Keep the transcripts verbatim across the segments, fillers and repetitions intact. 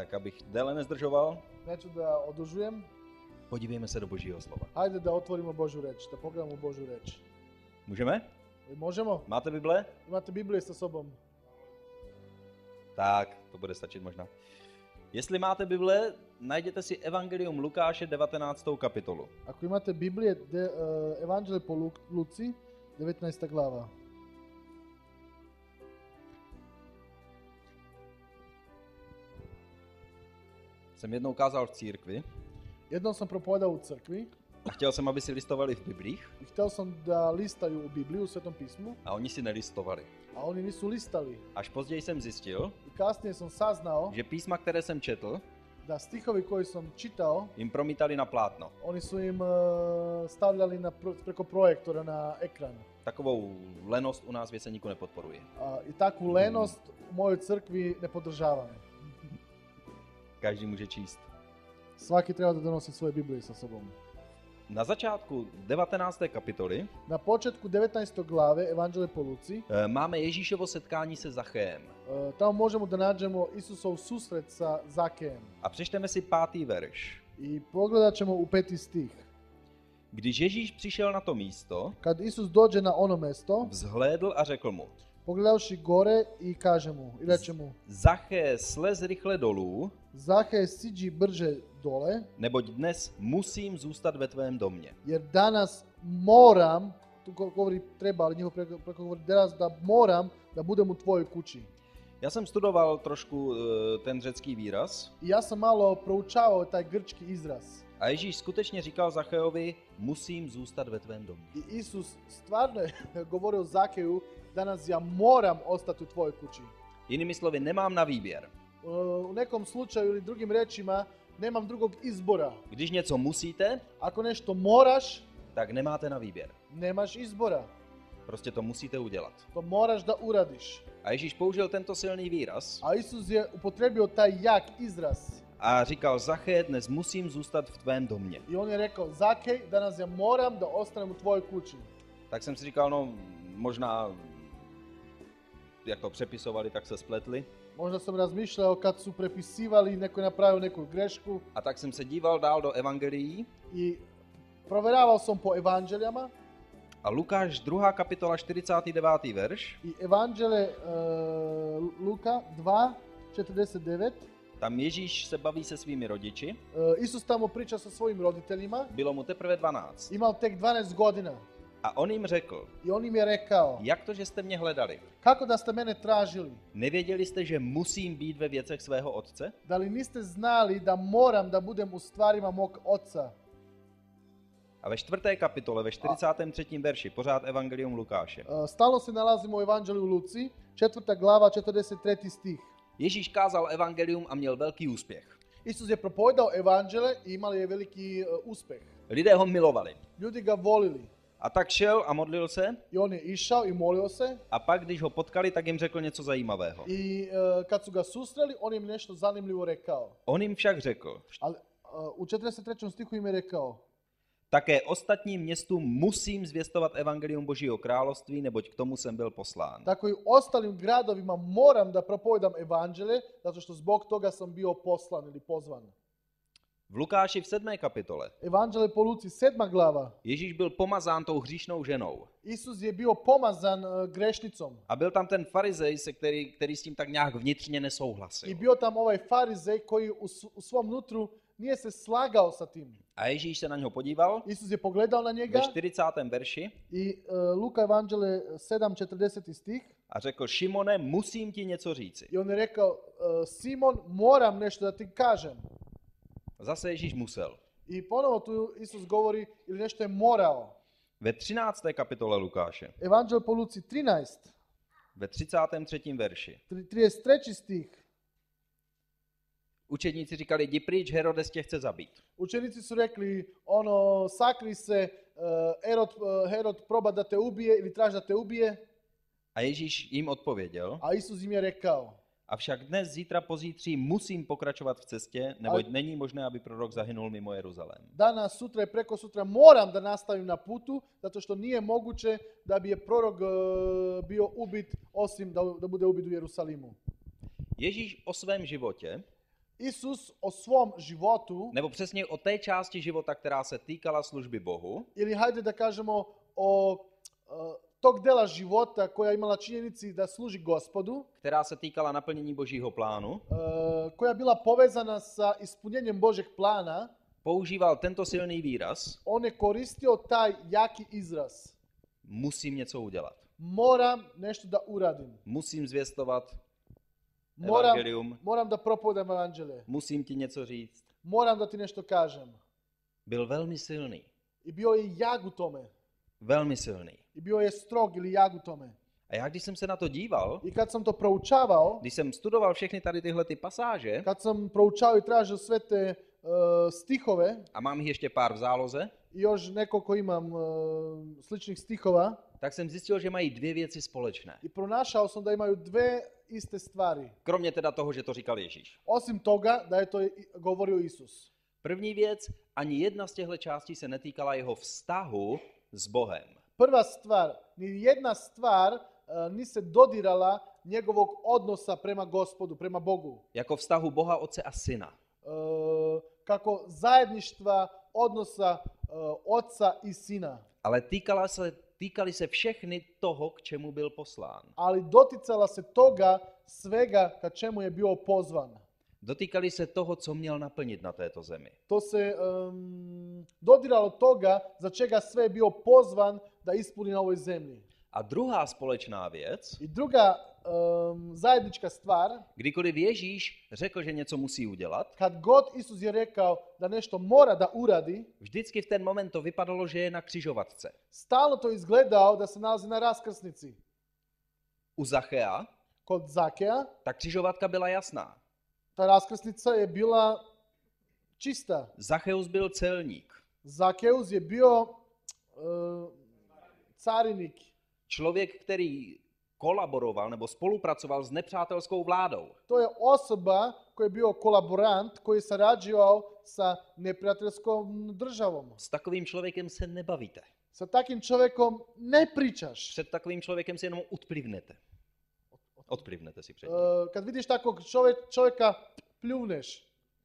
Tak abych déle nezdržoval, neću da odužujem. podívejme se do Božího slova. Hajde da otvorimo Božju reč, da pogledamo Božju reč. Můžeme? Možemo? Máte Bible? Imate Biblije sa sobom? Tak, to bude stačit možná. Jestli máte Bible, najděte si Evangelium Lukáše devatenáctou kapitolu. Ako imate Biblije, de, uh, Evanđelje po Lu- Luci, devetnaesta glava. Jsem jednou kázal v církvi Jednom sam propovedao u crkvi a chtěl jsem, aby si listovali v Biblích i hteo sam da listaju u Bibliju, u Svetom pismu, a oni si nelistovali. a oni nisu listali. Až později jsem zjistil, I kasnije sam saznao že písma, které jsem četl, da stihovi koji sam čitao, jim promítali na plátno. oni su im uh, stavljali na, pro- preko projektora na ekran. Takovou lenost u nás věceníku nepodporuje. A, I takvu lenost u mojoj crkvi ne podržavam. Každý může číst. Svaki treba da donosi svoje Biblije sa sobom. Na začátku devatenácté kapitoly Na početku devetnaeste glave Evanđelje po Luci, eh, máme Ježíšovo setkání se Zachéem. uh, tamo možemo da nađemo Isusov susret sa Zakejem. A přečteme si pátý verš. I pogledat ćemo u peti stih. Když Ježíš přišel na to místo, Kad Isus dođe na ono mesto, vzhlédl a řekl mu: pogledavši gore i kaže mu, i reče mu, Zaché, slez rychle dolů, Zahej, siđi brže dole, neboť dnes musím zůstat ve tvém domě. jer danas moram, tu go- govori treba, ali njihov preko, preko govori danas da moram da budem u tvojoj kući. Já jsem studoval trošku eh, ten řecký výraz I ja sam malo proučavao taj grčki izraz. a Ježíš skutečně říkal Zachéovi: musím zůstat ve tvém domě. I Isus stvarno je govorio Zakeju, danas ja moram ostati u tvojoj kući. Jinými slovy, nemám na výběr. U nekom slučaju ili drugim rečima, nemam drugog izbora. Když něco musíte, Ako nešto moraš, tak nemáte na výběr. nemaš izbora. Prostě to musíte udělat. To moraš da uradiš. A Ježíš použil tento silný výraz A Isus je upotrebio taj jak izraz. a říkal: Zaché, dnes musím zůstat v tvém domě. I on je rekao, Zakej, danas ja moram da ostanem u tvojoj kući. Tak jsem si říkal, no možná, jak to přepisovali, tak se spletli. Možda sam razmišljao kad su prepisivali, neko je napravio neku grešku A tak jsem se díval dál do evangelií i proveravao sam po evanđeljama a Lukáš druhá kapitola čtyřicátý devátý verš, i evanđelje uh, Luka dva četrdeset devet. tam Ježíš se baví se svými rodiči, Uh, Isus tamo priča sa svojim roditeljima, bylo mu teprve dvanáct. imao tek dvanaest godina A on jim řekl: i on im je rekao, jak to, že jste mě hledali? kako da ste mene tražili? Nevěděli jste, že musím být ve věcech svého otce? Da li niste znali da moram da budem u stvarima mog oca? A ve čtvrté kapitole, ve čtyřicátém třetím verši, pořád evangelium Lukáše, Uh, Stalno se nalazimo u evanđelju Luci, četvrta glava, četrdeset treći stih. Ježíš kázal evangelium a měl velký úspěch. Isus je propovedao evanđelje i imali je veliki uh, uspeh. Lidé ho milovali. Ljudi ga volili. A tak šel a modlil se I on je išao i molio se a pak, když ho potkali, tak jim řekl něco zajímavého. i uh, kad su ga susreli, on im nešto zanimljivo rekao. On jim však řekl: Ali uh, u četrdeset trećem stihu im je rekao, také ostatním městům musím zvěstovat evangelium Božího království, neboť k tomu jsem byl poslán. tako i ostalim gradovima moram da propovedam evanđelje, zato što zbog toga sam bio poslan ili pozvan. V Lukáši v sedmé kapitole Evanđelje po Luci, sedma glava. Ježíš byl pomazán tou hříšnou ženou. Isus je bio pomazan uh, grešnicom. A byl tam ten farizej, se který, který s tím tak nějak vnitřně nesouhlasil. I bio tam ovaj farizej koji u, s- u svom nutru nije se slagao sa tim. A Ježíš se na něho podíval Isus je pogledao na njega ve čtyřicátém verši i uh, Luka Evanđelje sedam četrdeset stih a řekl: Šimone, musím ti něco říci. i on je rekao, uh, Simon, moram nešto da ti kažem. Zase Ježíš musel. I ponovo tu Isus govori ili nešto je morao. Ve třinácté kapitole Lukáše, Evanđelje po Luci trinaest, ve třicátém třetím verši, trideset treći stih. učedníci říkali: jdi pryč, Herodes tě chce zabít. Učenici su rekli, ono, sakri se, uh, Herod, uh, Herod proba da te ubije ili traži da te ubije. A Ježíš jim odpověděl: A Isus im je rekao, avšak dnes, zítra, pozítří musím pokračovat v cestě, neboť není možné, aby prorok zahynul mimo Jeruzalém. danas, sutra i preko sutra moram da nastavim na putu, zato što nije moguće da bi je prorok uh, bio ubit osim da, da bude ubit u Jerusalimu. Ježíš o svém životě Isus o svom životu, nebo přesně o té části života, která se týkala služby Bohu, ili hajde da kažemo o uh, tog dela života koja imala činjenici da služi Gospodu, která se týkala naplnění Božího plánu, uh, koja bila povezana sa ispunjenjem Božeg plana, používal tento silný výraz, on je koristio taj jaki izraz. musím něco udělat. Moram nešto da uradim. Musím zvěstovat Moram, evangelium, moram da propovedam evanđelje. musím ti něco říct. Moram da ti nešto kažem. Byl velmi silný, I bio je jak u tome. velmi silný. I bio je strog ili jak u tome. A já když jsem se na to díval, I kad sam to proučavao, když jsem studoval všechny tady tyhle ty pasáže, kad sam proučavao i tražio sve te uh, stihove, a mám jich ještě pár v záloze, i još nekoliko imam uh, sličnih stihova, tak jsem zjistil, že mají dvě věci společné. i pronašao sam da imaju dve iste stvari. Kromě teda toho, že to říkal Ježíš. Osim toga da je to i- govorio Isus. První věc, ani jedna z těchto částí se netýkala jeho vztahu s Bohem. Prva stvar, ni jedna stvar uh, ni se dodirala njegovog odnosa prema Gospodu, prema Bogu. Jako vztahu Boha, Otce a Syna. Uh, kako zajedništva odnosa uh, oca i sina. Ale týkala se, týkali se všechny toho, k čemu byl poslán. Ali doticala se toga svega ka čemu je bio pozvan. Dotýkali se toho, co měl naplnit na této zemi. To se um, dodiralo toga za čega sve je bio pozvan da ispuni na ovoj zemlji. A druhá společná věc, I druga um, zajednička stvar, kdykoliv Ježíš řekl, že něco musí udělat, kad god Isus je rekao da nešto mora da uradi, vždycky v ten moment to vypadalo, že je na křižovatce. stalno to izgledao da se nalazi na raskrsnici. U Zachea Kod Zakea, ta křižovatka byla jasná. ta raskrsnica je bila čista. Zacheus byl celník. Zakeus je bio uh, carinik. Člověk, který kolaboroval nebo spolupracoval s nepřátelskou vládou. To je osoba koji je bio kolaborant, koji je sarađivao sa neprijateljskom državom. S takovým člověkem se nebavíte. Sa takim čovjekom ne pričaš. Před takovým člověkem si jenom odplivnete. Odplivnete si před ním. Uh, kad vidiš takvog čovjek, čovjeka, pljuvneš.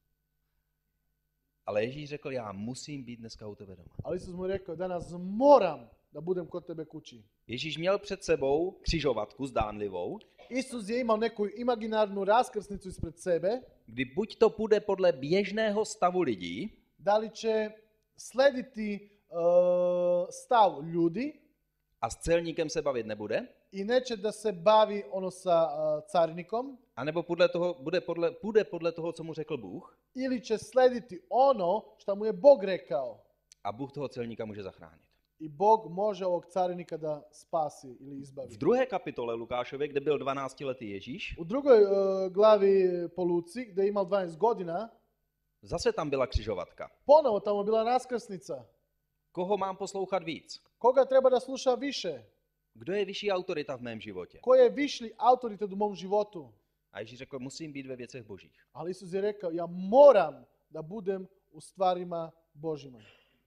Ale Ježíš řekl, já musím být dneska u tebe doma. Ali Isus mu je rekao, danas moram da budem kod tebe kući. Ježíš měl před sebou křižovatku zdánlivou, Isus je imao neku imaginarnu raskrsnicu ispred sebe, kdy buď to půjde podle běžného stavu lidí, da li će slediti uh, stav ljudi a s celníkem se bavit nebude, i neće da se bavi ono sa uh, carinikom, anebo podle toho, bude podle, půjde podle toho, co mu řekl Bůh, ili će slediti ono što mu je Bog rekao. a Bůh toho celníka může zachránit. I Bog može ovog carinika da spasi ili V izbavi. druhé kapitole Lukášově, kde byl dvanáctiletý Ježíš, U drugoj uh, glavi po Luci, gde je imao dvanaest godina, zase tam byla křižovatka. ponovo tamo je bila raskrsnica. Koho mám poslouchat víc? Koga treba da sluša više? Kdo je vyšší autorita v mém životě? Ko je višli autoritet u mom životu? A Ježíš řekl, musím být ve věcech božích. Ali Isus je rekao, ja moram da budem u stvarima Božima.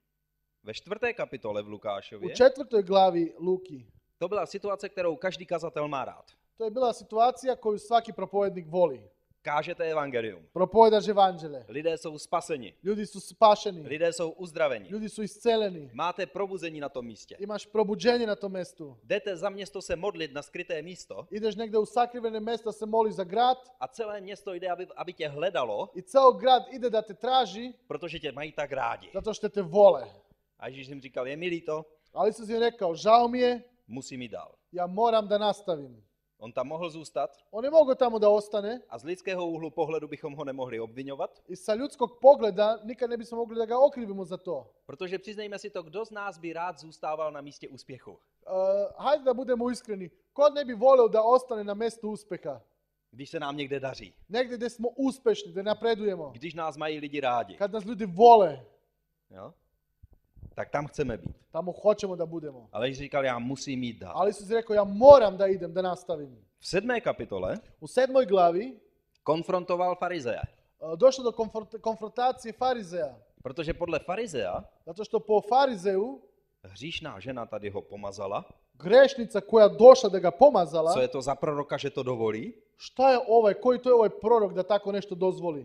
Ve čtvrté kapitole v U Lukášově četvrtoj glavi Luki, to byla situace, kterou každý kazatel má rád. to je bila situacija koju svaki propovednik voli. Kážete evangelium. Propovedaš evanđelje. Lidé jsou spaseni. Ljudi su spašeni. Lidé jsou uzdraveni. Ljudi su isceleni. Máte probuzení na tom místě. Imaš probuđenje na tom mestu. Jdete za město se modlit na skryté místo Ideš negde u sakrivene mesta se moli za grad a celé město jde, aby, aby tě hledalo, i ceo grad ide da te traži protože tě mají tak rádi. zato što te vole. A Ježíš jim říkal, je mi líto, Ali Isus je rekao, žao mi je, musím jít dál. ja moram da nastavim. On tam mohl zůstat On je mogao tamo da ostane a z lidského úhlu pohledu bychom ho nemohli obvinovat, i sa ljudskog pogleda nikad ne bismo mogli da ga okrivimo za to. protože přiznejme si to, kdo z nás by rád zůstával na místě úspěchu. Uh, hajde da budemo iskreni. Ko ne bi voleo da ostane na mestu uspeha? Když se nám někde daří, Negde gde smo uspešni, da napredujemo. když nás mají lidi rádi, Kad nas ljudi vole, jo? Tak tam chceme být. tamo hoćemo da budemo. Ale Ježíš říkal, já musím jít dál. Ali Isus je rekao, ja moram da idem, da nastavim. V sedmé kapitole U sedmoj glavi konfrontoval farizeje, uh, došlo do konfront- konfrontacije farizeja. protože podle farizea Zato što po farizeju hříšná žena tady ho pomazala. grešnica koja došla da ga pomazala, Co je to za proroka, že to dovolí? šta je ovaj, koji to je ovaj prorok da tako nešto dozvoli?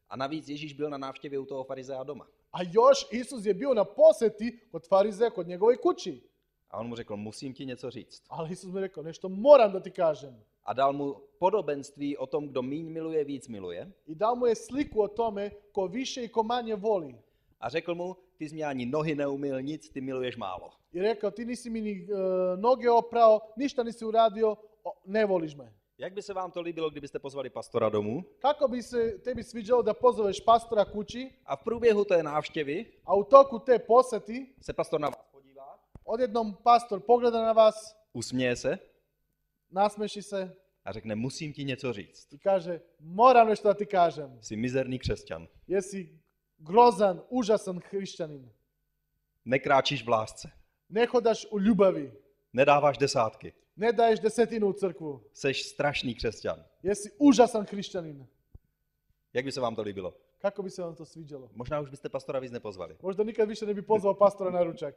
A navíc Ježíš byl na návštěvě u toho farizea doma. A još Isus je bio na posjeti kod farizeja kod njegove kući. A on mu řekl, musím ti něco říct. Ali Isus mu je rekao, nešto moram da ti kažem. A dal mu podobenství o tom, kdo míň miluje, víc miluje. I dao mu je sliku o tome ko više i ko manje voli. A řekl mu, ty jsi mě ani nohy neumyl, nic, ty miluješ málo. I rekao, ti nisi mi ni uh, noge oprao, ništa nisi uradio, o, ne voliš me. Jak by se vám to líbilo, kdybyste pozvali pastora domů Kako bi se tebi sviđalo da pozoveš pastora kući, a v průběhu té návštěvy a u toku te posjeti se pastor na vás podívá, odjednom pastor pogleda na vas, usměje se nasmeši se a řekne, musím ti něco říct. i kaže, moram nešto da ti kažem. Jsi mizerný křesťan. Jesi grozan, užasan hrišćanin. Nekráčíš v lásce. Ne hodaš u ljubavi. Nedáváš desátky. Ne daješ desetinu u crkvu. Seš strašný křesťan. Jesi užasan hrišćanin. Jak by se vám to líbilo? Kako bi se vam to sviđalo? Možná už byste pastora víc nepozvali. Možda nikad više ne bi pozvao pastora na ručak.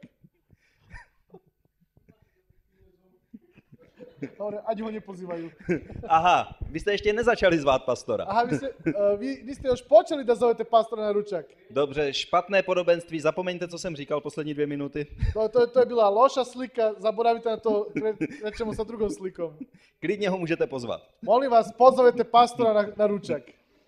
Dobre, ať ho nepozývajú. Aha, vy jste ještě nezačali zvát pastora. Aha, vy, ste, uh, vy, vy ste još počeli da zovete pastora na ručak. Dobře, špatné podobenství, zapomeňte, co jsem říkal poslední dvě minuty. To, to, to je bila loša slika, zaboravite na to, rečemo sa drugom slikom. Klidně ho můžete pozvat. Molim vás, pozovete pastora na, na ručak.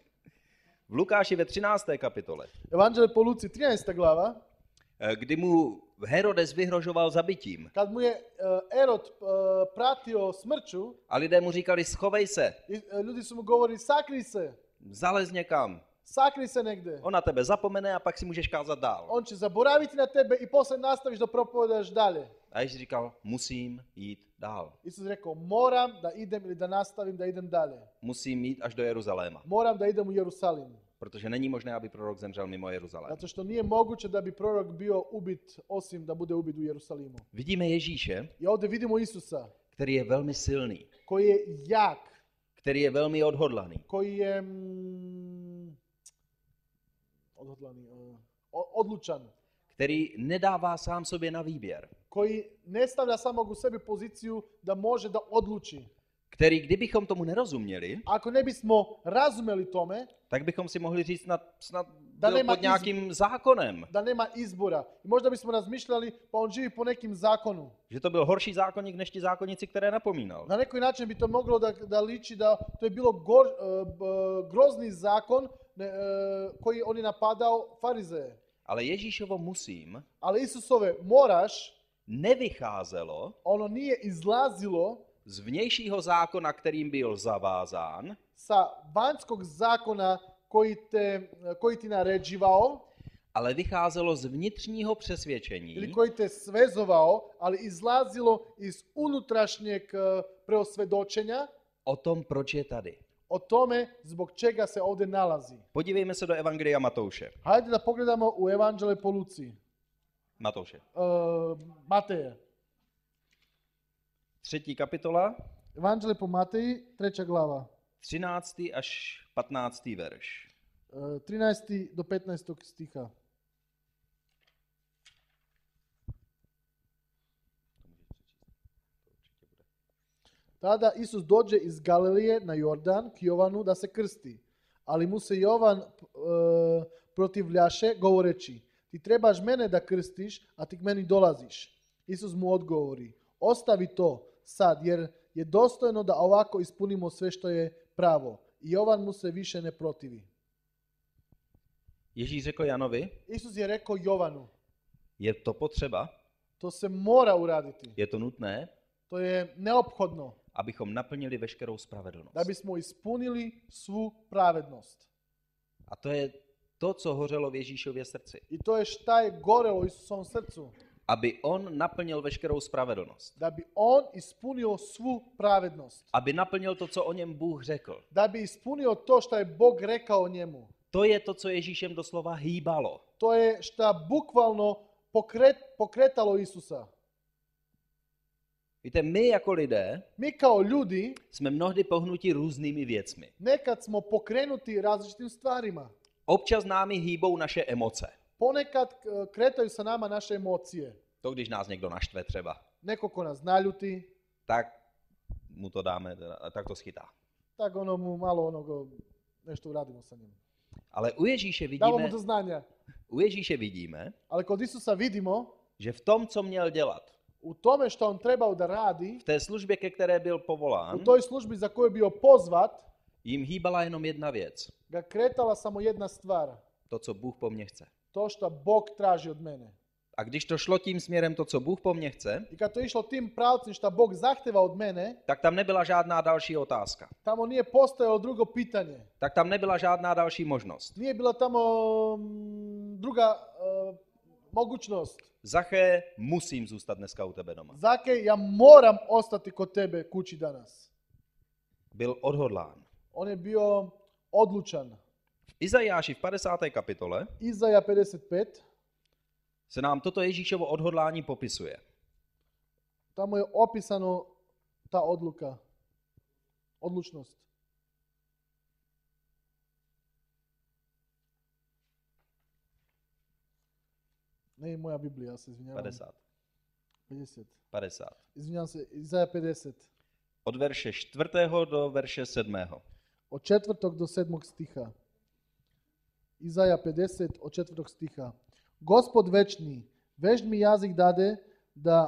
V Lukáši ve třinácté kapitole, Evanđelje po Luci, trinaesta glava, kdy mu Herodes vyhrožoval zabitím kad mu je uh, Erod uh, pratio smrću, a lidé mu říkali, schovej se, i, uh, ljudi su mu govorili, sakri se, zalez někam, sakri se negde. on na tebe zapomene a pak si můžeš kázat dál. On će zaboraviti na tebe i posle nastaviš da propovedaš dalje. A Ježíš říkal, musím jít dál. Isus rekao, moram da idem ili da nastavim da idem dalje. Musím jít až do Jeruzaléma, Moram da idem u Jerusalim. protože není možné, aby prorok zemřel mimo Jeruzalém. Zato što nije moguće da bi prorok bio ubit osim da bude ubit u Jerusalimu. Vidíme Ježíše, I ovdje vidimo Isusa který je velmi silný, koji je jak, který je velmi odhodlaný, koji je mm, odhodlani, uh, odlučan, který nedává sám sobě na výběr, koji ne stavlja samog u sebi poziciju da može da odluči. který, kdybychom tomu nerozuměli, Ako ne bismo razumeli tome, tak bychom si mohli říct, snad, snad Da byl nema pod nějakým zákonem, da nema izbora. I možda bismo razmišljali, pa on živi po nekim zakonu. že to byl horší zákonník než ti zákonníci, které napomínal. Na neki način bi to moglo da, da liči da to je bilo gor, uh, b- grozni zakon ne, uh, koji on je napadao farizeje. Ale Ježíšovo musím Ali Isusove moraš, nevycházelo ono nije izlazilo z vnějšího zákona, kterým byl zavázán, sa vanjskog zakona koji, te, koji ti naređivao ale vycházelo z vnitřního přesvědčení, ili koji te svezovao, ali izlazilo iz unutrašnjeg uh, preosvedočenja o tom, proč je tady. o tome zbog čega se ovdje nalazi. Podívejme se do Evangelia Matouše. Hajde da pogledamo u Evanđelje po Luci. Matouše. Uh, Mateje. Třetí kapitola, Evanđelje po Mateji, treća glava. třináctý až patnáctý verš. Uh, trinaesti do petnaestog stiha. Tada Isus dođe iz Galilije na Jordan k Jovanu da se krsti. Ali mu se Jovan e, protivljaše govoreći, ti trebaš mene da krstiš, a ti k meni dolaziš. Isus mu odgovori, ostavi to sad, jer je dostojno da ovako ispunimo sve što je pravo. I Jovan mu se više ne protivi. Ježíš řekl Janovi, Isus je rekao Jovanu, je to potřeba, to se mora uraditi. je to nutné, To je neophodno abychom naplnili veškerou spravedlnost. da bismo ispunili svu pravednost. A to je to, co hořelo v Ježíšově srdci. I to je šta je gorelo u Isusovom srcu. Aby on naplnil veškerou spravedlnost. Da bi on ispunio svu pravednost. Aby naplnil to, co o něm Bůh řekl. Da bi ispunio to što je Bog rekao o njemu. To je to, co Ježíšem doslova hýbalo. To je šta bukvalno pokret, pokretalo Isusa. Víte, my jako lidé Mi kao ljudi jsme mnohdy pohnuti různými věcmi. nekad smo pokrenuti različitim stvarima. Občas námi hýbou naše emoce. Ponekad k- kretaju sa nama naše emocije. To, když nás někdo naštve třeba, Neko ko nas naljuti, tak mu to dáme, tak to schytá. tak ono mu malo onoga nešto uradimo sa njim. Ale u Ježíše Damo mu vidíme, do znanja. u Ježíše vidíme, Ali kod Isusa vidimo že v tom, co měl dělat, u tome što on trebao da radi, v té službě, ke které byl u povolán, toj službi za koju je bio pozvat, jim hýbala jenom jedna věc. ga kretala samo jedna stvar. To, co Bůh po mně chce. To što Bog traži od mene. A když to šlo tím směrem, to, co Bůh po mně chce, I kad to išlo tim pravcem što Bog zahteva od mene, tak tam nebyla žádná další otázka. tamo nije postojalo drugo pitanje. Tak tam nebyla žádná další možnost. Nije bila tamo mm, druga uh, mogućnost. Zaché, musím zůstat dneska u tebe doma. Zakej, ja moram ostati kod tebe kući danas. Byl odhodlán. On je bio odlučan. V Izajáši v padesáté kapitole Izaja pedeset pet, se nám toto Ježíšovo odhodlání popisuje. tamo je opisano ta odluka, odlučnost. Ne, moja Biblija, ja se izvinjavam. padesát. pedeset. padesát. Izvinjavam se, Izaja pedeset. Od verše čtvrtého do verše sedmého. Od četvrtog do sedmog stiha. Izaja pedeset od četvrtog stiha. Gospod večni, već mi jazik dade da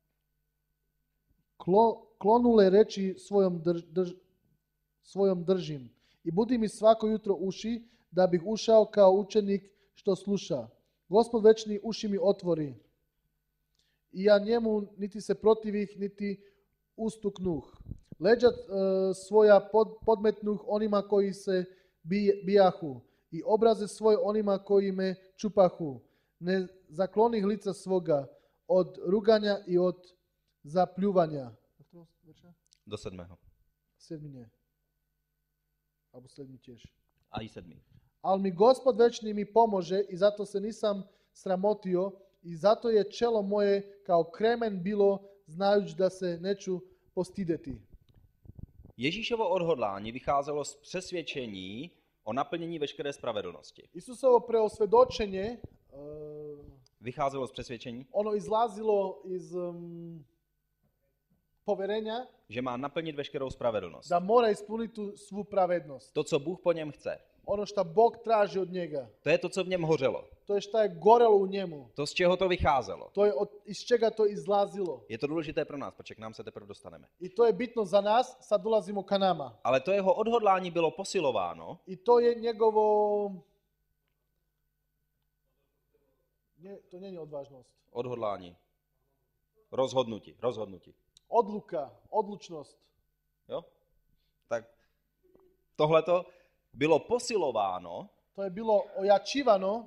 klo, klonule reči svojom, drž, drž, svojom držim. I budi mi svako jutro uši da bih ušao kao učenik što sluša. Gospod večni uši mi otvori. I ja njemu niti se protivih, niti ustuknuh. Leđa e, svoja pod, podmetnuh onima koji se bij, bijahu i obraze svoje onima koji me čupahu. Ne zaklonih lica svoga od ruganja i od zapljuvanja. Do sedmého. Sedmi nje. Abo sedmi ćeš. A i sedmý. Ali mi Gospod večni mi pomože i zato se nisam sramotio i zato je čelo moje kao kremen bilo znajući da se neću postideti. Ježíšovo odhodlání vycházelo z přesvědčení o naplnění veškeré spravedlnosti. Isusovo preosvedočenje uh, Vycházelo z přesvědčení, ono izlazilo iz um, poverenja že má naplnit veškerou spravedlnost. da mora ispuniti tu svu pravednost. To, co Bůh po něm chce. Ono što Bog traži od njega. To je to, co v něm hořelo. To je šta je gorelo u njemu. To, z čeho to vycházelo. To je od, iz čega to izlazilo. Je to důležité pro nás, protože k nám se teprve dostaneme. I to je bitno za nas, sad dolazimo ka nama. Ale to jeho odhodlání bylo posilováno I to je njegovo... Nje, to nije odvažnost. odhodlání. Rozhodnutí, rozhodnutí. Odluka, odlučnost. Jo? Tak tohleto bylo posilováno To je bilo ojačivano,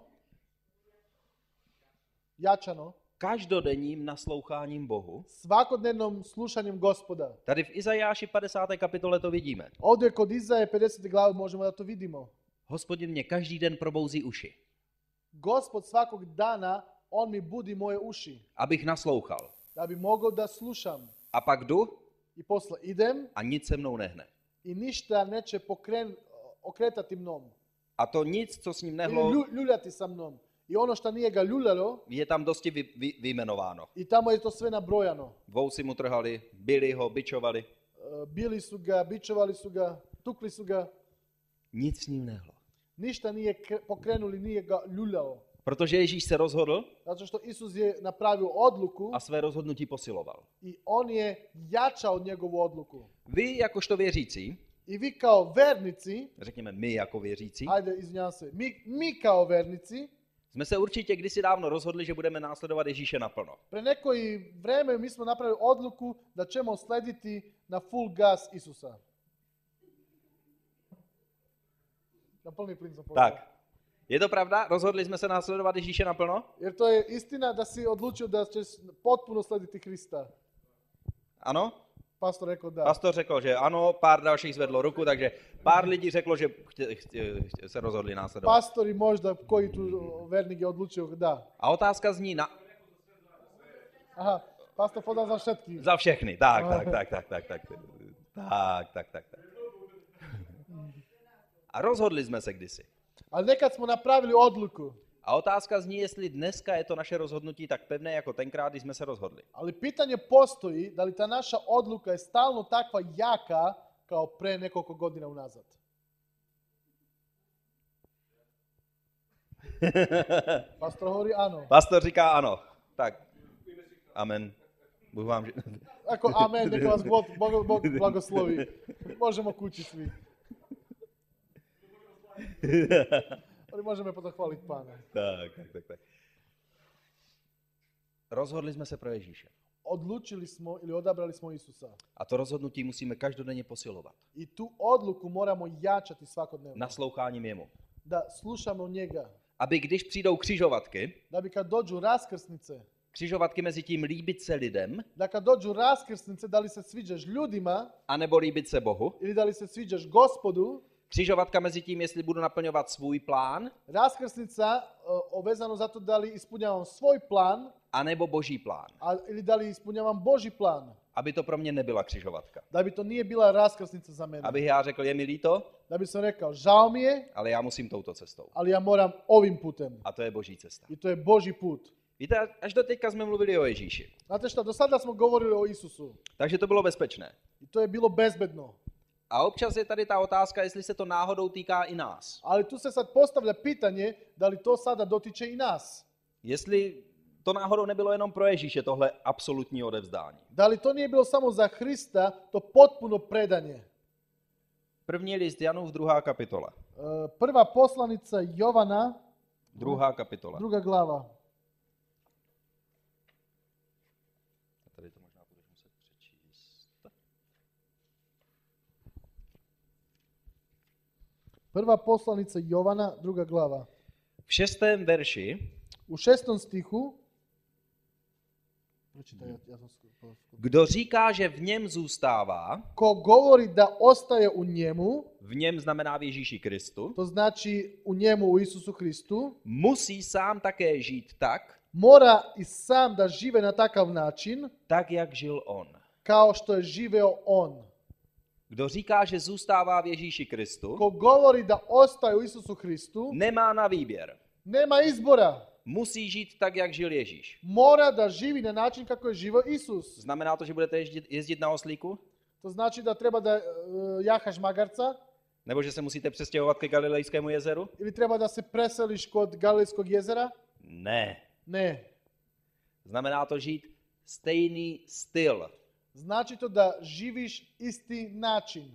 jačano, každodenním nasloucháním Bohu. svakodnevnom slušanjem Gospoda. Tady v Izajáši padesáté kapitole to vidíme. Ovdje kod Izaje pedeset glave možemo da to vidimo. Hospodin mě každý den probouzí uši, Gospod svakog dana, on mi budi moje uši, abych naslouchal. da bi mogao da slušam. A pak jdu I posle idem a nic se mnou nehne. i ništa neće pokren, okretati mnom. A to nic, co s ním Ili nehlo, lju, ljuljati sa mnom. I ono što nije ga ljuljalo, je tam dosti vy, vy, vyjmenováno. i tamo je to sve nabrojano. Dvousi mu trhali, byli ho, bičovali. E, Bili su ga, bičovali su ga, tukli su ga. Nic s ním nehlo. Ništa nije kre- pokrenuli, nije ga ljuljalo. Protože Ježíš se rozhodl Zato što Isus je napravio odluku a své rozhodnutí posiloval. i on je jačao njegovu odluku. Vy, jakožto věřící, I vi kao vernici, řekněme my jako věřící, ajde izvinjavam se, mi, mi kao vernici, jsme se určitě kdysi dávno rozhodli, že budeme následovat Ježíše naplno. pre neko i vreme mi smo napravili odluku da ćemo slediti na full gas Isusa. Na plni plin sam povedao. Tak. Je to pravda? Rozhodli jsme se následovat Ježíše naplno? Jer to je istina da si odlučio da ćeš potpuno slediti Krista. Ano? Pastor rekao da. Pastor řekl, že ano, pár dalších zvedlo ruku, takže pár lidí řeklo, že chtě, chtě, chtě, se rozhodli následovat. Pastori možda koji tu vernik je odlučio da. A otázka zní na, Aha, pastor podal za všetkých. za všechny. Tak, tak, tak, tak, tak, tak. Tak, tak, tak, tak. A rozhodli jsme se kdysi. Ali nekad smo napravili odluku. A otázka zní, jestli dneska je to naše rozhodnutí tak pevné jako tenkrát, když jsme se rozhodli. Ali pitanje postoji da li ta naša odluka je stalno takva jaka kao pre nekoliko godina unazad. Pastor hovorí áno. Pastor říká ano. Tak, amen. Bůh vám... ži- Ako amen, nech vás Bog, Bog, Bog blagosloví. Môžeme kúčiť svi. Ale môžeme potom chváliť Pána. tak, tak, tak, tak. Rozhodli jsme se pro Ježíše. Odlučili smo ili odabrali smo Isusa. A to rozhodnutí musíme každodenně posilovat. I tu odluku moramo jačati svakodnevno. Nasloucháním jemu. Da slušamo njega. Aby když přijdou křižovatky, Da bi kad dođu raskrsnice, křižovatky mezi tím líbit se lidem, da kad dođu raskrsnice, da li se sviđaš ljudima anebo líbit se Bohu, ili da li se sviđaš Gospodu, křižovatka mezi tím, jestli budu naplňovat svůj plán, raskrsnica uh, vezano za to da li ispunjavam svoj plan anebo Boží plán. a, ili da li ispunjavam Boží plan. Aby to pro mě nebyla křižovatka. Da bi to nije bila raskrsnica za mene. Abych já řekl, je mi líto, Da bi sam rekao, žao mi je, ale já musím touto cestou. ali ja moram ovim putem. A to je Boží cesta. I to je Boží put. Víte, až do teďka jsme mluvili o Ježíši. Znate šta, do sada smo govorili o Isusu. Takže to bylo bezpečné. I to je bilo bezbedno. A občas je tady ta otázka, jestli se to náhodou týká i nás. Ali tu se sad postavlja pitanje da li to sada dotiče i nas. Jestli to náhodou nebylo jenom pro Ježíše, tohle absolutní odevzdání. Da li to nije bilo samo za Hrista, to potpuno predanje. První list Janův, druhá kapitola. E, Prva poslanica Jovana, Druhá kapitola. druga glava. Tady to možná budeš muset přečíst. Prva poslanica Jovana, druga glava. V šestém verši, U šestom stihu, pročitaj, ja, ja sam sku- kdo říká, že v něm zůstává, ko govori da ostaje u njemu, v něm znamená v Ježíši Kristu, to znači u njemu, u Isusu Hristu, musí sám také žít tak, mora i sam da žive na takav način tak jak žil on. kao što je živeo on. Kdo říká, že zůstává v Ježíši Kristu, Ko govori da ostaje u Isusu Hristu, nemá na výběr. nema izbora. Musí žít tak, jak žil Ježíš. Mora da živi na način kako je živeo Isus. Znamená to, že budete jezdit, jezdit na oslíku? To znači da treba da uh, jahaš magarca Nebo že se musíte přestěhovat ke Galilejskému jezeru? ili treba da se preseliš kod Galilejskog jezera? Ne. Ne. Znamená to žít stejný styl. Znači to da živiš isti način.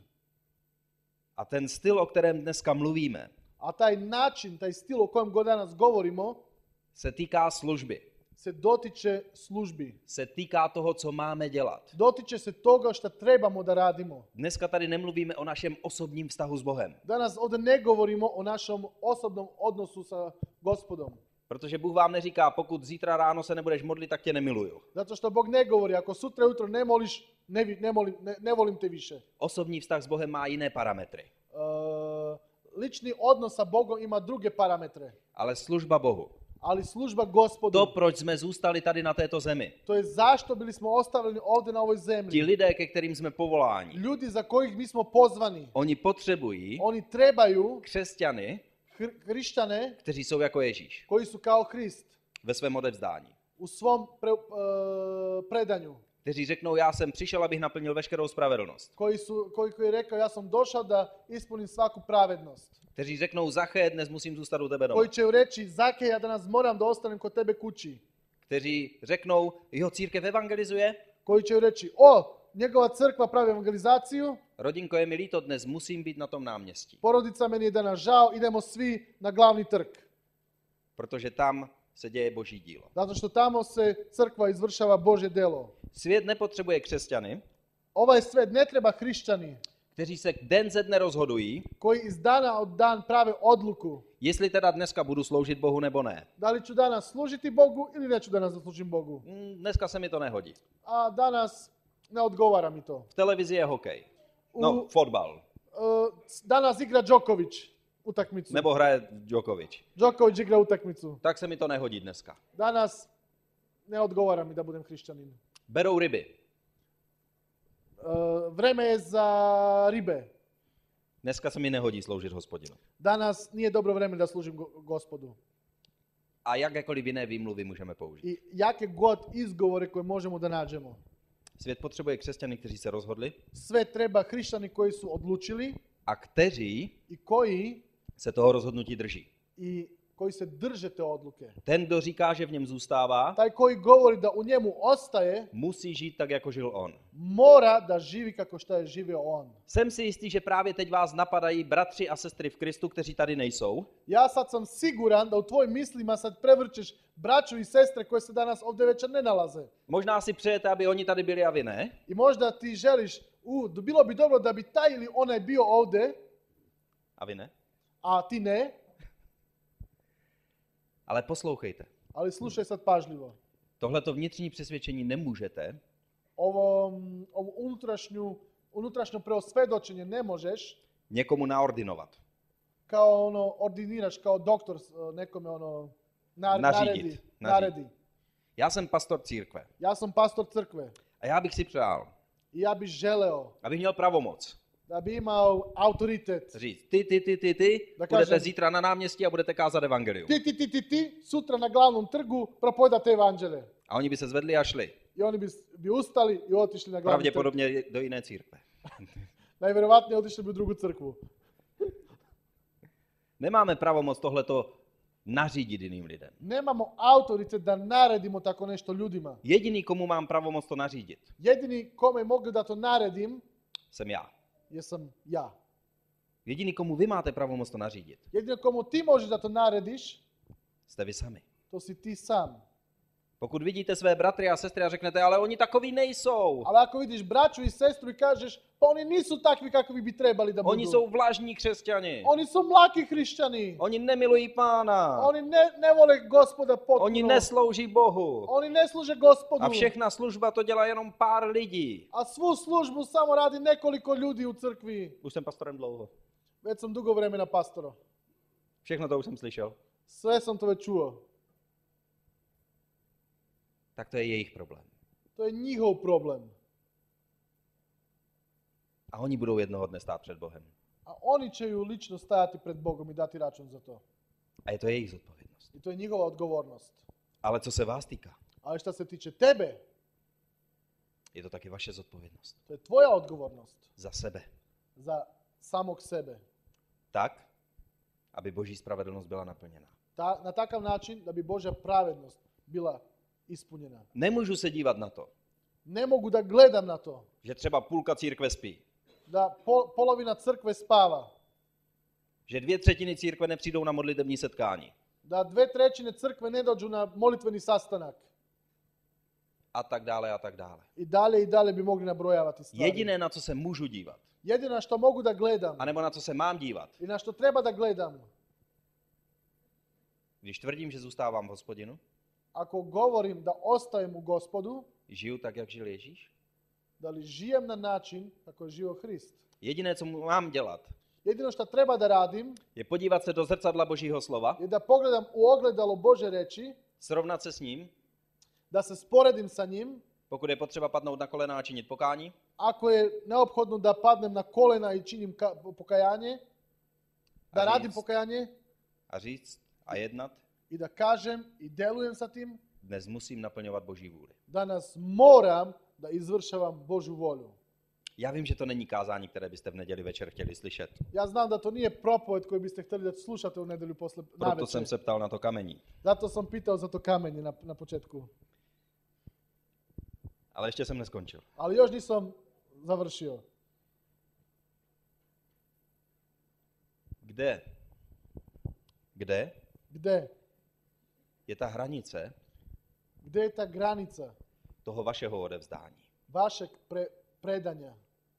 A ten styl, o kterém dneska mluvíme, A taj način, taj stil o kojem god danas govorimo, se týká služby. se dotiče službi. Se týká toho, co máme dělat. Dotiče se toga što trebamo da radimo. Dneska tady nemluvíme o našem osobním vztahu s Bohem. Danas ovdje ne govorimo o našom osobnom odnosu sa Gospodom. Protože Bůh vám neříká, pokud zítra ráno se nebudeš modlit, tak tě nemiluju. Zato što Bog ne govori, ako sutra jutro ne moliš, ne, vi- ne, molim, ne, ne volim te više. Osobní vztah s Bohem má jiné parametry. E, lični odnos sa Bogom ima druge parametre. Ale služba Bohu. Ali služba Gospodu, To, proč jsme zůstali tady na této zemi. to je zašto bili smo ostavljeni ovdje na ovoj Ti zemlji. lidé, ke kterým jsme povoláni, Ljudi za kojih mi smo pozvani, oni potřebují oni trebaju křesťany, hr- hrišćane kteří jsou jako Ježíš koji su kao Hrist ve svém odevzdání. u svom pre, e, predanju. Kteří řeknou, já jsem přišel, abych naplnil veškerou spravedlnost. Koji, su, koji, koji je rekao, ja sam došao da ispunim svaku pravednost. Kteří řeknou, Zaché, dnes musím zůstat u tebe doma. Koji će reći, Zake, ja danas moram da ostanem kod tebe kući. Kteří řeknou, jo, církev evangelizuje, Koji će reći, o, njegova crkva pravi evangelizaciju, rodinko, je mi líto, dnes musím být na tom náměstí. porodica meni je danas žao, idemo svi na glavni trg. Protože tam se děje Boží dílo. Zato što tamo se crkva izvršava Božje delo. Svět nepotřebuje křesťany, Ovaj svet ne treba hrišćani kteří se den ze dne rozhodují, koji iz dana od dan prave odluku. jestli teda dneska budu sloužit Bohu nebo ne. Da li ću danas služiti Bogu ili neću danas da služim Bogu. Mm, Dneska se mi to nehodí. A danas ne odgovara mi to. V televizi je hokej. No, U- fotbal. Uh, danas igra Đoković utakmicu. Nebo hraje Djokovic. Đoković igra utakmicu. Tak se mi to nehodí dneska. Danas ne odgovara mi da budem hrišćanin. Berou ryby. Uh, vreme je za ribe. Dneska se mi nehodí sloužit Hospodinu. Danas nije dobro vreme da služim go- Gospodu. A jakékoliv jiné výmluvy můžeme použít. I jake god izgovore koje možemo da nađemo. Svět potřebuje křesťany, kteří se rozhodli Sve treba hrišćani koji su odlučili a kteří i koji se toho rozhodnutí drží. i koji se drže te odluke. Ten, kdo říká, že v něm zůstává, Taj koji govori da u njemu ostaje, musí žít tak, jako žil on. mora da živi kako što je živio on. Jsem si jistý, že právě teď vás napadají bratři a sestry v Kristu, kteří tady nejsou. Ja sad sam siguran da u tvojim mislima sad prevrćeš braću i sestre koje se danas ovdje večer ne nalaze. Možná si přejete, aby oni tady byli a vy ne. I možda ti želiš, u, bilo bi dobro da bi taj ili onaj bio ovdje, A vy ne. a ti ne, Ale poslouchejte. ali slušaj sad pažljivo. Tohleto vnitřní přesvědčení nemůžete Ovo, ovo unutrašnju, unutrašnjo preosvedočenje ne možeš někomu naordinovat. kao ono ordiniraš kao doktor eh, nekome ono nar, Nařídit, naredi, nařídit. naredi. Já jsem pastor církve Ja sam pastor crkve a já bych si přál, i ja bih želeo abych měl pravomoc da bi imao autoritet. říct, ty, ty, ty, ty, ty, Da budete kažem- zítra na náměstí a budete kázat evangelium. Ti, ti, ti, ti, ti, sutra na glavnom trgu propovedate evanđelje. A oni by se zvedli a šli. I oni bi, bi ustali i otišli na glavni trg. Pravděpodobně do jiné církve. Najvjerovatnije otišli bi u drugu crkvu. Nemáme pravomoc tohleto nařídit jiným lidem. Nemamo autoritet da naredimo tako nešto ljudima. Jediný, komu mám pravomoc to nařídit, Jedini kome mogu da to naredim jsem já. jesam ja. Jediný, komu vy máte pravomoc to nařídit, Jedino komu ti možeš da to narediš, jste vy sami. to si ti sam. Pokud vidíte své bratry a sestry a řeknete, ale oni takoví nejsou. Ali ako vidiš braću i sestru i kažeš, pa oni nisu takvi kakvi bi trebali da budu. Oni jsou vlažní křesťani. Oni su mlaki hrišćani. Oni nemilují Pána. Oni ne, ne vole gospoda potpuno. Oni neslouží Bohu. Oni ne služe gospodu. A všechna služba to dělá jenom pár lidí. A svu službu samo radi nekoliko ljudi u crkvi. Už jsem pastorem dlouho. Već sam dugo vremena pastoro. Všechno to už jsem slyšel. Sve sam to već čuo. Tak to je jejich problém. To je njihov problem. A oni budou jednoho dne stát před Bohem. A oni će ju lično stajati pred Bogom i dati račun za to. A je to jejich zodpovědnost. I to je njihova odgovornost. Ale co se vás týká, Ali šta se tiče tebe, je to taky vaše zodpovědnost. to je tvoja odgovornost Za sebe. za samog sebe. Tak, aby Boží spravedlnost byla naplněna. Ta, na takav način da bi Božja pravednost bila ispunjena. Nemůžu se dívat na to, Ne mogu da gledam na to, že třeba půlka církve spí. da po, polovina crkve spava, Že dvě třetiny církve nepřijdou na modlitební setkání. da dve trećine crkve ne dođu na molitveni sastanak. A tak dále, a tak dále. I dalje i dalje bi mogli nabrojavati stvari. Jediné, na co se můžu dívat, Jedino na što mogu da gledam anebo na co se mám dívat, i na što treba da gledam, když tvrdím, že zůstávám v Hospodinu, ako govorim da ostajem u Gospodu, žiju tak, jak žil Ježíš. da li žijem na način kako je živio Hrist. Jediné, co mu mám dělat, Jedino što treba da radim je podívat se do zrcadla Božího slova, je da pogledam u ogledalo Bože reči, srovnat se s ním, da se sporedim sa njim, pokud je potřeba padnout na kolena a činit pokání, ako je neophodno da padnem na kolena i činim ka- pokajanje, da A radim říct. pokajanje a říct a jednat, i da kažem i delujem sa tim, dnes musím naplňovat Boží vůli. danas moram da izvršavam Božju volju. Já vím, že to není kázání, které byste v neděli večer chtěli slyšet. Ja znam da to nije propoved koji biste htjeli da slušate u nedelju posle Proto navečer. jsem se ptal na to kamení. Zato sam pitao za to kamenje na, na početku. Ale ještě jsem neskončil. Ali još nisam završio. Kde? Kde Gde? je ta hranice Gde je ta granica toho vašeho odevzdání? vašeg pre, predanja?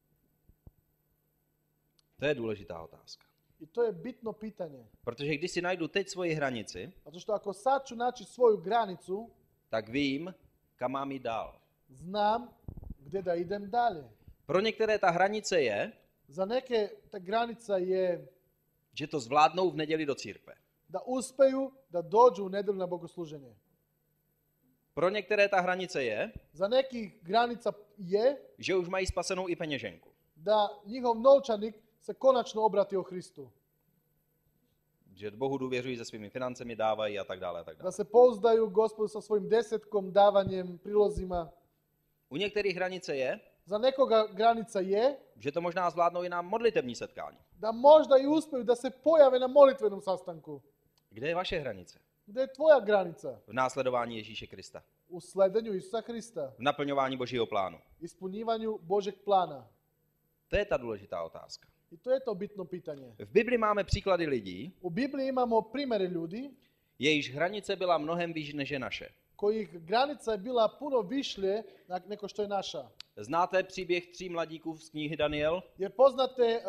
To je důležitá otázka. I to je bitno pitanje. Protože když si najdu teď svoji hranici, Zato što ako sad ću naći svoju granicu, tak vím, kam mám jít dál. znam gde da idem dalje. Pro některé ta hranice je, Za neke ta granica je že to zvládnou v neděli do církve. da uspeju da dođu u nedelju na bogosluženje. Pro některé ta hranice je, Za nekih granica je že už mají spasenou i peněženku. da njihov novčanik se konačno obratio Hristu. Že Bohu důvěřují se svými financemi, dávají a tak dále. A tak dále. Da se pouzdaju Gospodu sa svojim desetkom, davanjem, prilozima. U některých hranice je, Za nekoga granica je že to možná zvládnou i na modlitební setkání. da možda i uspeju da se pojave na molitvenom sastanku. Kde je vaše hranice? Gde je tvoja granica V následování Ježíše Krista. u sledenju Isusa Hrista, V naplňování Božího plánu. ispunjivanju Božeg plana? To je ta důležitá otázka. I to je to bitno pitanje. V Biblii máme příklady lidí, U Bibliji imamo primere ljudi jejichž hranice byla mnohem výš než je naše. kojih granica je bila puno višlje na- neko što je naša. Znáte příběh tří mladíků z knihy Daniel? Jer poznate e,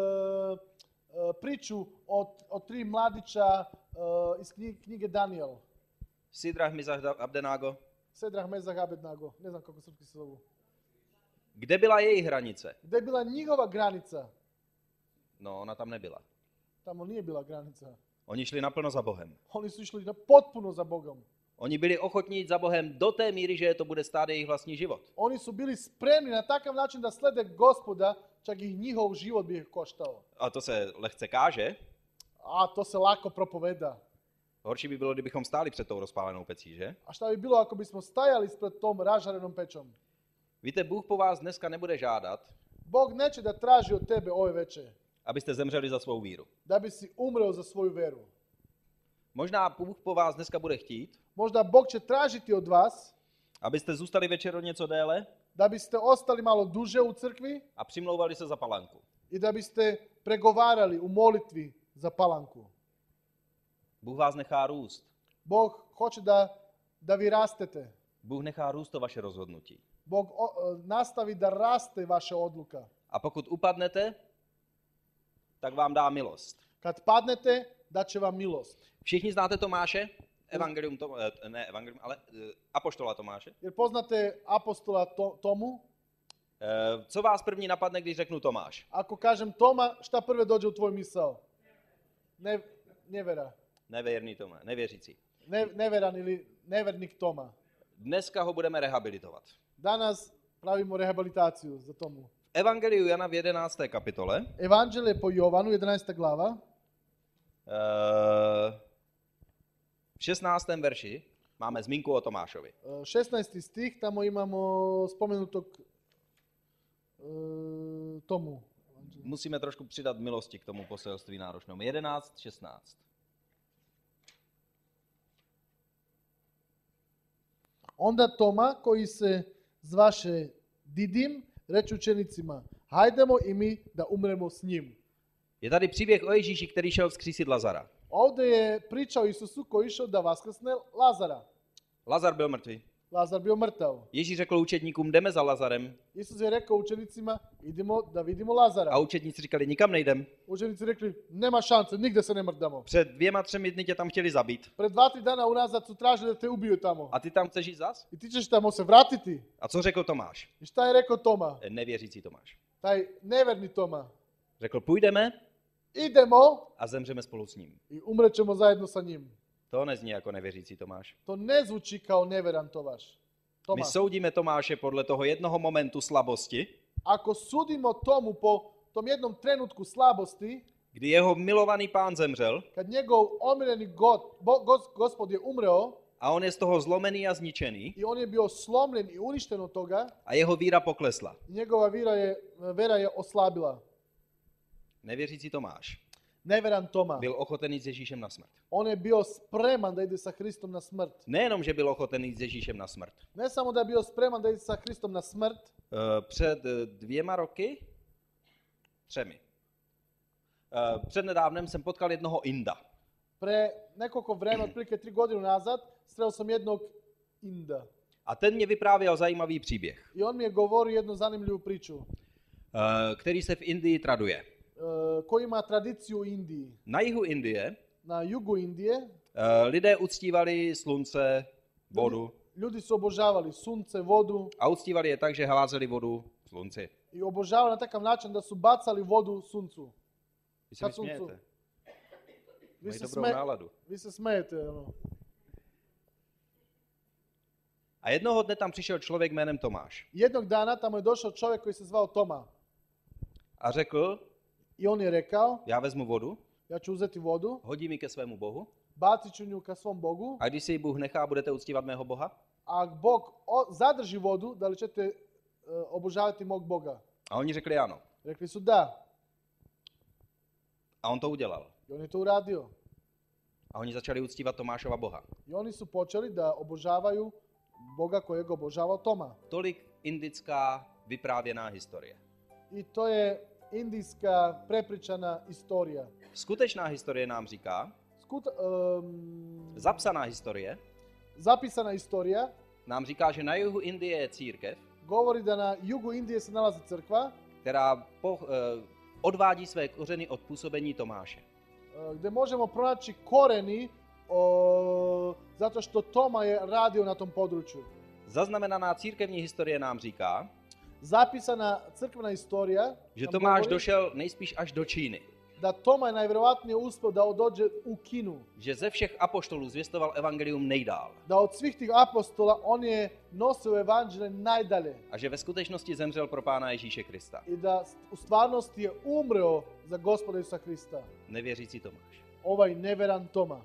e, priču o, o tri mladića e, iz knjige, knjige Daniel. Sidrah, Mizah, Abdenago. Sedrah, Mezah, Abednago. Ne znam kako srpski se zovu. Kde byla jejich hranice? Gde je bila njihova granica? No, ona tam nebyla. Tamo nije bila granica. Oni šli naplno za Bohem. Oni su išli na potpuno za Bogom. Oni byli ochotní jít za Bohem do té míry, že je to bude stát jejich vlastní život. Oni su bili spremni na takav način da slede Gospoda, čak i njihov život bi ih koštao. A to se lehce káže. A to se lako propoveda. Horší by bylo, kdybychom stáli před tou rozpálenou pecí, že? A šta bi bilo ako bismo stajali ispred tom ražarenom pečom? Víte, Bůh po vás dneska nebude žádat, Bog neće da traži od tebe ove veče abyste zemřeli za svou víru. da bi si umreo za svoju veru. Možná Bůh po vás dneska bude chtít, Možda Bog će tražiti od vas abyste zůstali večer o něco déle da biste ostali malo duže u crkvi a přimlouvali se za palanku. i da biste pregovarali u molitvi za palanku. Bůh vás nechá růst. Bog hoće da, da vi rastete. Bůh nechá růst to vaše rozhodnutí. Bog o, nastavi da raste vaša odluka. A pokud upadnete, tak vám dá milost. Kad padnete, daće vam milost. Všichni znáte Tomáše? Evangelium, Tom, ne Evangelium, ale apoštola Tomáše. Jer poznate apostola to, Tomu? Co vás první napadne, když řeknu Tomáš? Ako kažem Toma, šta prve dođe u tvoj misao? Ne, nevera. Nevěrný Toma, nevěřící. Ne, neveran ili nevernik Toma. Dneska ho budeme rehabilitovat. Danas pravimo rehabilitaciju za Tomu. V Evangeliu Jana v jedenácté kapitole Evanđelje po Jovanu, jedenaesta glava, v šestnáctém verši máme zmínku o Tomášovi. šestnaesti stih, tamo imamo spomenutog e, Tomu. Musíme trošku přidat milosti k tomu poselství náročnému. jedenáct šestnáct. Onda Toma, koji se zvaše Didim, reče učenicima, hajdemo i mi da umremo s njim. Je tady příběh o Ježíši, který šel vzkřísit Lazara. Ovde je priča o Isusu koji išao da vaskrsne Lazara. Lazar byl mrtvý. Lazar bio mrtav. Ježíš řekl učedníkům, jdeme za Lazarem. Isus je rekao učenicima, idemo da vidimo Lazara. A učedníci říkali, nikam nejdem. Učenici rekli, nema šanse, nigde se ne mrdamo. Před dvěma, třemi dny tě tam chtěli zabít. Pred dva, tri dana unazad su tražili da te ubiju tamo. A ty tam chceš jít zas? I ti ćeš tamo se vratiti. A co řekl Tomáš? I šta je rekao Toma? Nevěřící Tomáš. Taj neverni Toma. Řekl, půjdeme Idemo a zemřeme spolu s ním. i umrećemo zajedno sa njim. To nezní jako nevěřící Tomáš. To ne zvuči kao neveran Tomaš. My Toma. soudíme Tomáše podle toho jednoho momentu slabosti, Ako sudimo Tomu po tom jednom trenutku slabosti, kdy jeho milovaný pán zemřel kad njegov omiljeni God, bo, gos- gospod je umreo a on je z toho zlomený a zničený i on je bio slomljen i uništen od toga, a jeho víra poklesla. i njegova vira je, vera je oslabila. Nevěřící Tomáš Neveran Toma. byl ochoten jít s Ježíšem na smrt. On je bio spreman da ide sa Hristom na smrt. Nejenom, že byl ochoten jít s Ježíšem na smrt. Ne samo da je bio spreman da ide sa Hristom na smrt, Eh, Před eh, dvěma roky, třemi, eh, před nedávnem jsem potkal jednoho Inda. pre nekoliko vremena, otprilike tri godine nazad, sreo sam jednog Inda. A ten mě vyprávěl zajímavý příběh, I on mi je govorio jednu zanimljivu priču, eh, který se v Indii traduje. e, koji ima tradiciju u Indiji. Na jihu Indie Na jugu Indije eh, lidé uctívali slunce, vodu ljudi su obožavali sunce, vodu a uctívali je tak, že házeli vodu slunci. i obožavali na takav način da su bacali vodu suncu. Vy se mi Kad suncu. smějete. Vi Mají se, dobrou sme, náladu. vi se smejete. Ono. A jednoho dne tam přišel člověk jménem Tomáš Jednog dana tamo je došao čovjek koji se zvao Toma. a řekl, I on je rekao, já vezmu vodu, ja ću uzeti vodu, hodím ji ke svému Bohu bacit ću nju ka svom Bogu, a když si ji Bůh nechá, budete uctívat mého Boha? a ak Bog o, zadrži vodu, da li ćete e, obožavati mog Boga? A oni řekli ano. Rekli su da. A on to udělal. I on je to uradio. A oni začali uctívat Tomášova Boha. I oni su počeli da obožavaju Boga kojeg je obožavao Toma. Tolik indická vyprávěná historie. I to je indijska prepričana istorija. Skutečná historie nám říká, Skut, um, zapsaná historie, zapisana istorija nám říká, že na jihu Indie je církev, govori da na jugu Indije se nalazi crkva která po, eh, odvádí své kořeny od působení Tomáše. eh, gde možemo pronaći koreni o, zato što Toma je radio na tom području. Zaznamenaná církevní historie nám říká, Zapisana crkvena istorija že nam Tomáš govori došel nejspíš až do Číny. da Toma je najvjerovatnije uspio da dođe u Kinu. Že ze všech apoštolů zvěstoval evangelium nejdál. Da od svih tih apostola on je nosio evanđelje najdalje. A že ve skutečnosti zemřel pro Pána Ježíše Krista. I da u stvarnosti je umreo za Gospoda Isusa Krista. Nevěřící Tomáš. Ovaj neveran Toma.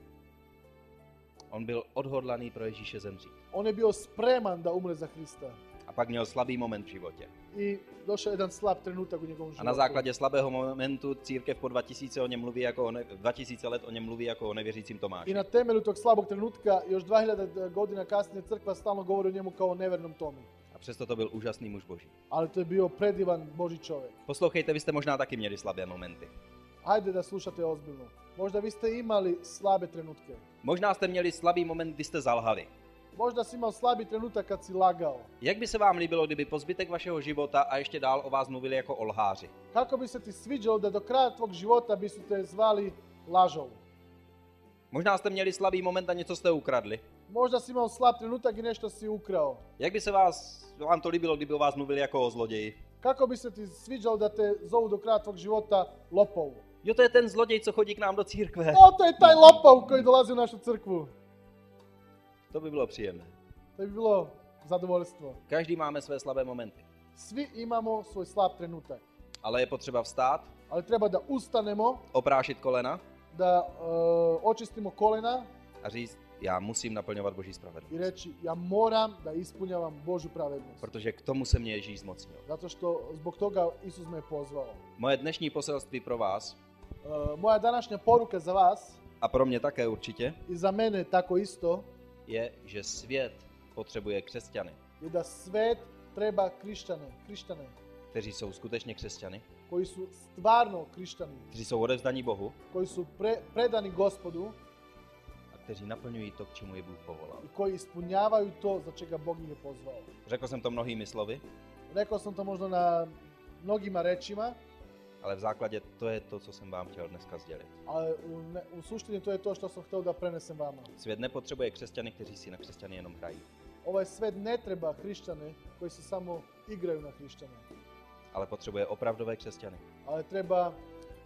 On byl odhodlaný pro Ježíše zemřít. On je bio spreman da umre za Krista. A pak měl slabý moment v životě. I došao je jedan slab trenutak u njegovom životu. A na základě slabého momentu církev po dva tisíce, o něm mluví jako o ne, dva tisíce let o něm mluví jako o nevěřícím Tomáši. I na temelju tog slabog trenutka, još dva hiljade godina kasnije, crkva stalno govori o njemu kao o nevernom Tomi. A přesto to byl úžasný muž Boží. Ali to je bio predivan Boží čovjek. Poslouchejte, vy jste možná taky měli slabé momenty. Hajde da slušate ozbiljno. Možda vi ste imali slabe trenutke. Možná jste měli slabý moment, kdy jste zalhali. Možda si imao slabi trenutak kad si lagao. Jak by se vám líbilo, kdyby po zbytek vašeho života a ještě dál o vás mluvili jako o lháři? Kako bi se ti sviđalo da do kraja tvog života bi su te zvali lažov? Možná jste měli slabý moment a něco jste ukradli. Možda si imao slab trenutak i nešto si ukrao. Jak by se vás, vám to líbilo, kdyby o vás mluvili jako o zloději? Kako bi se ti sviđalo da te zovu do kraja tvog života lopov? Jo, to je ten zloděj, co chodí k nám do církve. O, to je taj lopov koji dolazi u našu crkvu. To by bylo příjemné. To bi bilo zadovoljstvo. Každý máme své slabé momenty. Svi imamo svoj slab trenutak. Ale je potřeba vstát, Ali treba da ustanemo, oprášit kolena da uh, očistimo kolena a říct, já musím naplňovat Boží i spravedlnost. reći ja moram da ispunjavam Božju pravednost. Protože k tomu se mě Ježíš zmocnil. Zato što zbog toga Isus me je pozvao. Moje dnešní poselství pro vás, Uh, moja današnja poruka za vas a pro mě také určitě, i za mene tako isto je, že svět potřebuje křesťany, je da svet treba krišćane, krišćane kteří jsou skutečně křesťany, koji su stvarno krišćani, kteří jsou odevzdaní Bohu koji su pre, predani Gospodu a kteří naplňují to, k čemu je Bůh povolal. i koji ispunjavaju to za čega Bog ih je pozvao. Řekl jsem to mnohými slovy, Rekao sam to možda na mnogima rečima, ale v základě to je to, co jsem vám chtěl dneska sdělit. ali u, ne, u suštini to je to što sam htio da prenesem vama. Svět nepotřebuje křesťany, kteří si na křesťany jenom hrají, Ovaj svet ne treba hrišćane koji se samo igraju na hrišćane, ale potřebuje opravdové křesťany, ali treba uh,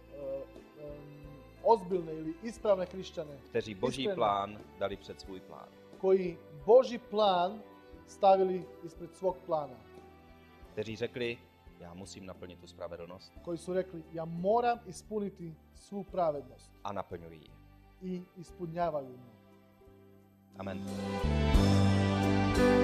um, ozbiljne ili ispravne hrišćane kteří Boží Iskreno. plán dali před svůj plán. koji Božji plan stavili ispred svog plana. Kteří řekli, já musím naplnit tu spravedlnost Koji su rekli, ja moram ispuniti svu pravednost a naplňují ji. i ispunjavaju nju. Amen.